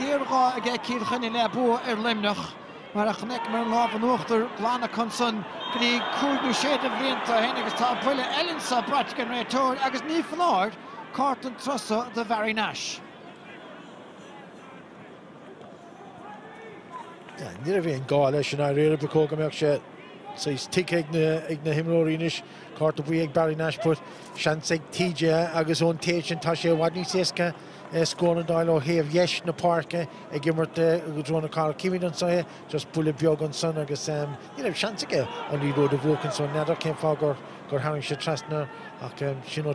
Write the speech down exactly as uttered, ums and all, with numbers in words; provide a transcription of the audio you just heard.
Gearga a get Kilkenny Labo er Limerick. Maar a connect met een halve nochter, Glana Conson, die koerde shade of winter, Hennigus top, Wille Ellensa, Bratkin Retor, Agus Ni Flord, Carton Trussa, the very Nash. Yeah, near being Gaulish and I really be cooking milk shit. So he's tick igna igna himrorinish, Carton Weig Barry Nash put, Shansig T J, Agus on Tage and Tasha Wadney Seska. Scoring dial have yesh na park a gimmert go drone car Kimmy on so just pull a biog on son agus um you know chance again on the road of walking so never came for go go having shit trust now.